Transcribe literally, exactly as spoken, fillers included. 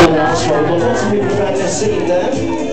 last one. Got lots of people around there singing there.